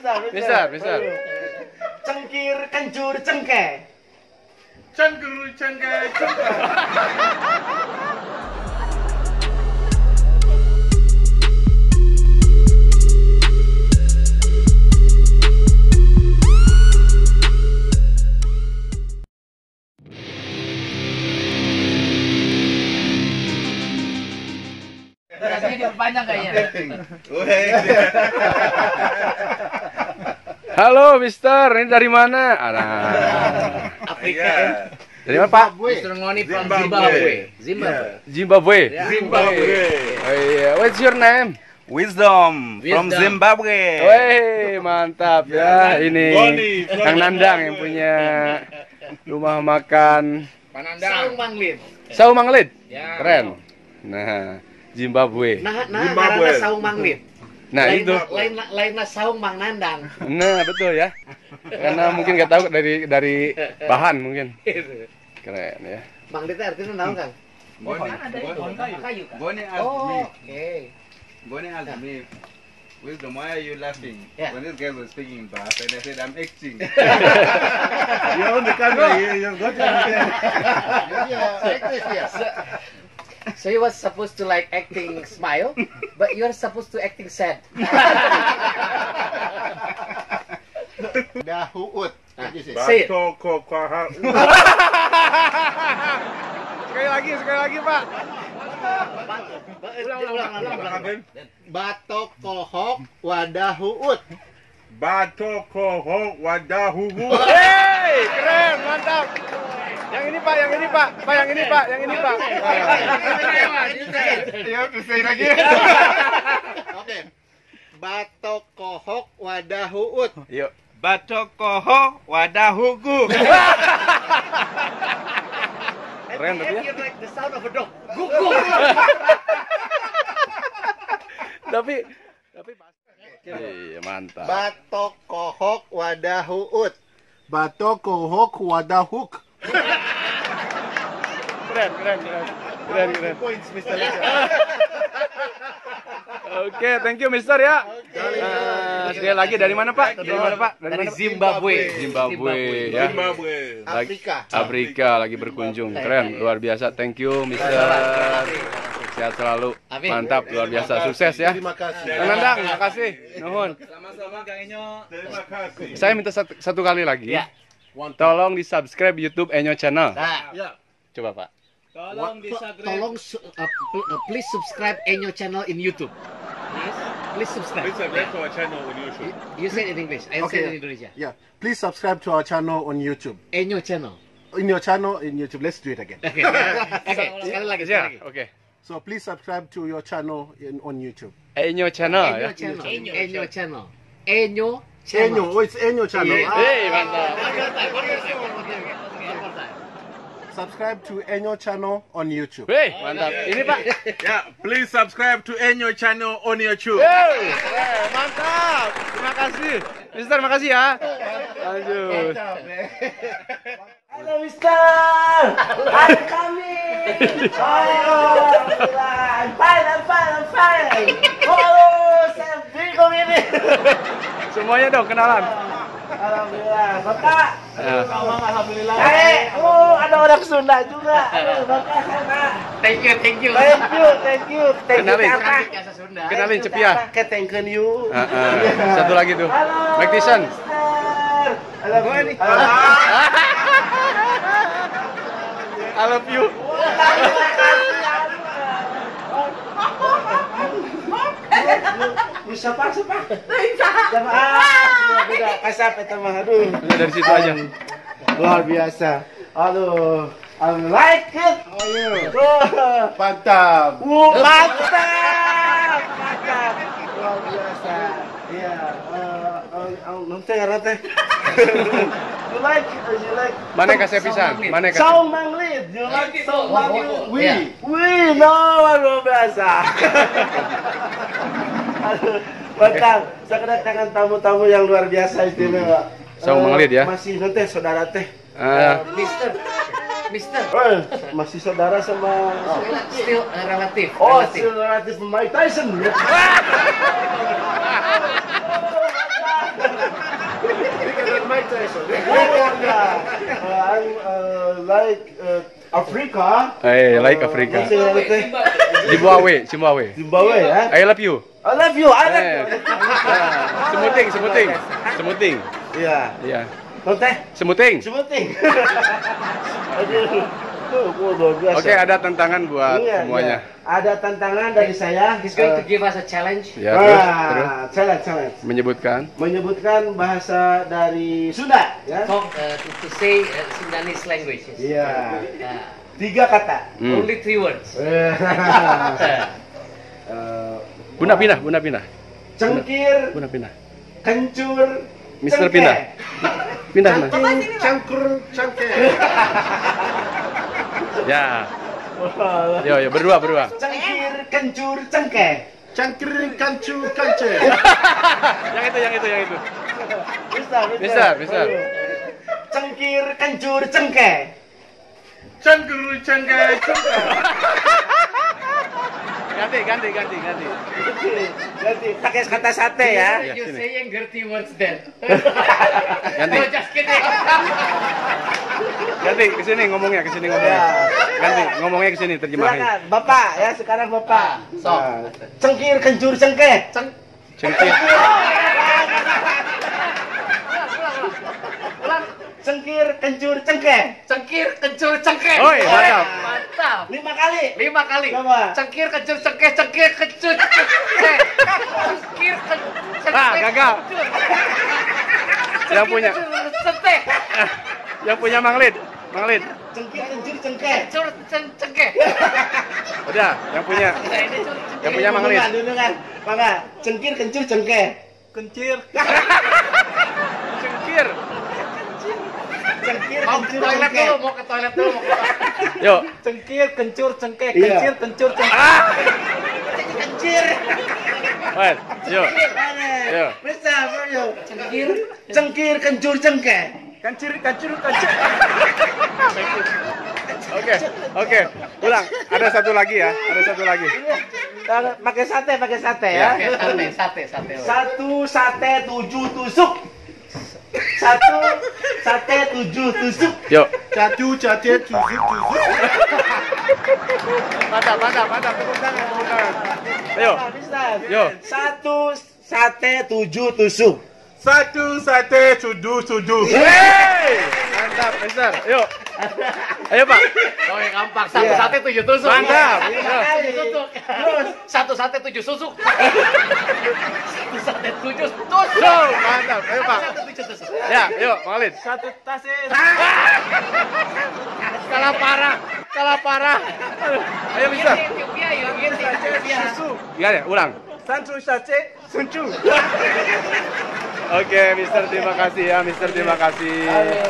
Mister. Cengkir, kencur, cengke. Cengker, cengke. Rasanya diperpanjang kayaknya. Halo, Mister. Ini dari mana? Afrika. Dari mana, Pak? Mr. Ngoni from Zimbabwe. Zimbabwe. Oh iya. What's your name? Wisdom from Zimbabwe. Wih, mantap ya. Ini Kang Nandang yang punya rumah makan Saung Manglit. Saung Manglit. Ya. Keren. Nah, Zimbabwe. Nah, karena saung Manglit. Nah, itu. Lainnya saung Mang Nandang. Nah, betul ya. Karena mungkin nggak tahu dari bahan mungkin. Keren ya. Manglitnya artinya naon, Kang? Kayu kan? Boni asked Oh, me. oke. Boni asked me. Wisdom, why are you laughing? Yeah. When this guy was speaking in Bahasa, and I said, I'm acting. You're on the camera. You've got to understand. So you was supposed to like acting smile, but you're supposed to acting sad. Dahuut. Say it. Sekali lagi, Pak. Ulang. Batok kohok wadahuut. Batok kohok wadahuut. Hey, keren, mantap. Yang ini, Pak. Yang ini, Pak. Ya, say lagi. Oke. Batok kohok wadahuut. Yuk. Batok koho wadahugu. Keren tapi ya. You like the sound of a dog. Tapi iya, mantap. Batok kohok wadahuut. Batok kohok wadahuk. Keren. Points, Mr. Oke, thank you, Mister ya. Sekali lagi dari mana, Pak? Dari Zimbabwe. Ya. Afrika. Afrika lagi berkunjung. Keren, luar biasa. Thank you, Mister. Sehat selalu. Mantap, luar biasa. Sukses ya. Terima kasih. Kang Nandang, makasih. Nuhun. Sama-sama Kang Enyo. Terima kasih. Saya minta satu kali lagi. Ya. Tolong di-subscribe YouTube Enyo Channel. Nah, Coba, Pak. Tolong tolong please subscribe Enyo channel in YouTube. Please subscribe. subscribe to our channel on YouTube. You say it in English. I say it in Indonesia. Yeah. Please subscribe to our channel on YouTube. Enyo channel. In your channel in YouTube. Let's do it again. Oke, sekali lagi. Ya, oke. So please subscribe to your channel on YouTube. Enyo Channel Enyo ya. channel. Enyo channel. Enyo. Oh, it's Enyo channel. Iya. Hei, mantap. Subscribe to Enyo channel on YouTube. Hei, mantap. Ini, Pak. Yeah, please subscribe to Enyo channel on YouTube. Hei, mantap. Terima kasih. Mister, makasih ya. Lanjut. Halo Mister, hari kami. I'm fine. Oh, saya bingung ini. Semuanya dong kenalan. Alhamdulillah, Bapak. Ya. Alhamdulillah. Ada orang Sunda juga. Bapak sana. Thank you. Kenalin. Kenalin Cepia. Ketengkeun you. Satu lagi tuh. Mike Tyson. Halo, gue nih. I love you. Siapa? Beda kasap eta mah. Aduh. Dari situ aja. Luar biasa. Aduh. I like it. Mantap. Mantap. Luar biasa. Iya. Nanti ngaran teh. You like. Mana yang kasih pisan? Mana yang kasih? Saung Manglit. You like Saung Manglit? Wih. Luar biasa. Aduh, Bang, saya kedatangan tamu-tamu yang luar biasa istimewa. Saung Manglit ya? Masih nanti saudara teh. Mister. Masih saudara sama Still relatif. Oh, still relatif Mike Tyson. I'm like Africa. Like Afrika. Zimbabwe. Zimbabwe. Zimbabwe ya. I love you. I love you. I love you. Semuting. Iya. Iya. Teh. Semuting. Sebuting. Aduh, luar biasa. Oke, ada tantangan buat Iya, semuanya. iya. Ada tantangan dari saya. He's going to give us a challenge. Ya, terus challenge. Menyebutkan bahasa dari Sunda, ya. Talk to say Sundanese language. Iya. 3 kata. Only 3 words. Buna pindah. Cengkir, Buna pindah. kencur, Mister cengkeh. Pindah. Cangkur, cengkeh. Ya. Yo, berdua. Cengkir, kencur, cengkeh. Cangkir, kencur, kenceh. Yang itu. Mister. Cengkir, kencur, cengkeh. Cangkuru cangkai cangkai. Ganti. Ganti, pakai kata sate ya. You saying dirty words then. Ganti. No, just kidding. Ganti ke sini ngomongnya. Ganti ngomongnya ke sini terjemahin. Silakan, Bapak ya, sekarang Bapak. So. Cengkir, kencur, cengkeh. Cengkir. Cengkir, kencur, cengkeh. Cengkir, kencur, cengkeh. Oi, mantap. Mantap. 5 kali. 5 kali. Coba. Cengkir, kencur, cengkeh, cengkir, kencur, cengkeh. Cengkir, Ah, gagal. Yang punya. Cengkeh. Yang punya Manglid. Cengkir, kencur, cengkeh. Kencur, cengkeh. Udah, yang punya Manglid. Dundungan. Mangga, cengkir, kencur, cengkeh. Cengkir. Cengkir, Mau kencur, ke toilet cengkeh. dulu, mau ke toilet dulu. Yuk. Cengkir, kencur, cengkeh, Iya. kencur, cengkeh. Kencir. Wait, yuk. Iya. Bisa, yuk. Cengkir. Cengkir, kencur, cengkeh. Kencur. Oke. Ulang. Ada satu lagi ya. Pakai sate ya. Sate. Satu sate 7 tusuk. Satu sate 7 tusuk. Yuk. Satu sate 7 tusuk. Mantap. Tepuk tangan. Ayo. Bisa. Yuk. Satu sate 7 tusuk. Satu sate tudu. Hey! Mantap, Mister. Yuk. Ayo, Pak. Oh, yang gampang. Satu sate 7 tusuk. Mantap. Terus Satu sate 7 susuk. Satu sate 7 tusuk. Mantap. Ayo, Pak. Ya, yuk, Manglid. Satu tasis. Kalah parah. Ayo, Mister. Ethiopia, Ethiopia. Gimana? Ulang. Satu sace, suncu. Oke, Mister, terima kasih ya, Mister, terima kasih.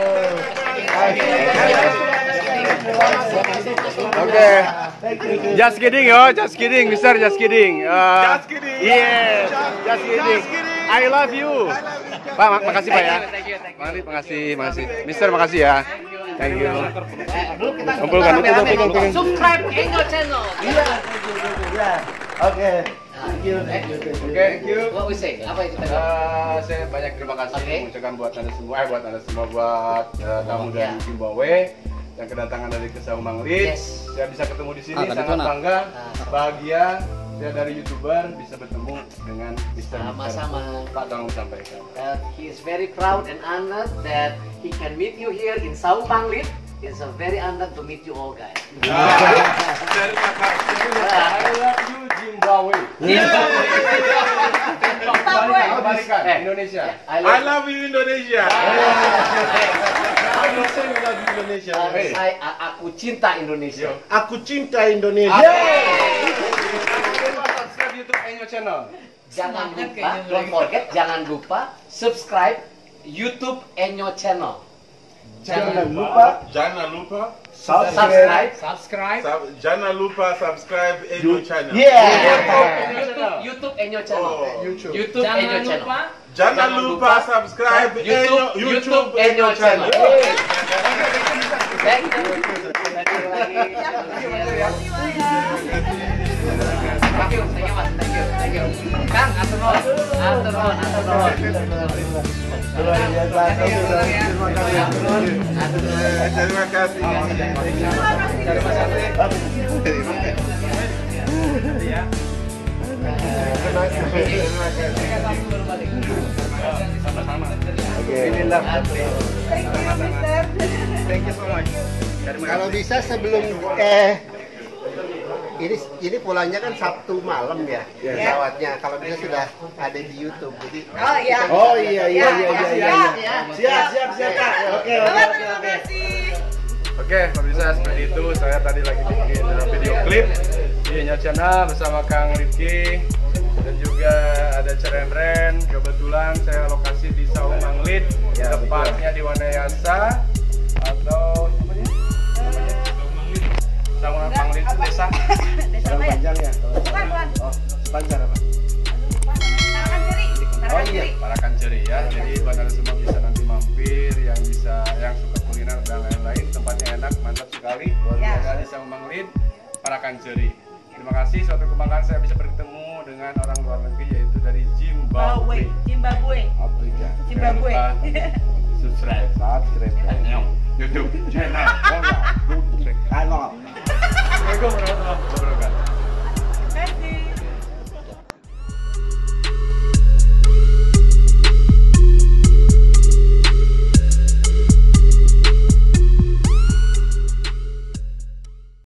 Oke. Just kidding, Mister, just kidding. Just kidding. Yes, just kidding. I love you. Pak, makasih Pak ya. Thank you. Manglid, makasih. Mister, makasih ya. Thank you. Dulu kita Kumpulkan, kumpulkan. subscribe Enyo channel. ya. Oke. Thank you. What we say? Apa itu tadi? Saya banyak terima kasih Oke. mengucapkan buat anda semua, buat tamu dari Zimbabwe yang kedatangan dari Kesau Manglid. Yes. Saya bisa ketemu di sini, sangat bangga, bahagia. Saya dari YouTuber bisa bertemu dengan Mister. Sama-sama. Pak, tolong sampaikan. He is very proud and honored that he can meet you here in Saung Manglid. It's a very honored to meet you all guys. Terima kasih. I love you Zimbabwe. Balikan, Indonesia. I love you Indonesia. Indonesia. Aku cinta Indonesia. Aku cinta Indonesia. Subscribe YouTube Enyo Channel. Jangan lupa subscribe YouTube Enyo Channel. Jangan lupa Jangan lupa subscribe. Jangan lupa subscribe Enyo channel. YouTube Enyo Channel. Oh, YouTube Enyo Channel. Jangan lupa subscribe YouTube Enyo channel. Thank you. Thank you, Mas. Thank you. Kang, atur nuhun. Luar biasa. Terima kasih. Kalau bisa sebelum ini pulangnya kan Sabtu malam ya pesawatnya. Kalau bisa sudah ada di YouTube. Jadi Oh iya. Siap Kak. Oke. Oke, kalau bisa seperti itu. Saya tadi lagi bikin video klip di Enyo Channel bersama Kang Rifki dan juga ada Ceren. Kebetulan saya lokasi di Saung Manglit, tepatnya di Wanayasa atau Saung Manglit itu desa. Panjang ya. Bukan. Sepanjang apa? Parakan Ceri ya. Jadi buat anda semua bisa nanti mampir yang suka kuliner dan lain-lain. Tempatnya enak, mantap sekali. Ada di Saung Manglit, Parakan Ceri. Terima kasih, suatu kebanggaan saya bisa bertemu dengan orang luar negeri yaitu dari Zimbabwe. Zimbabwe. Afrika. Zimbabwe. Jangan lupa subscribe.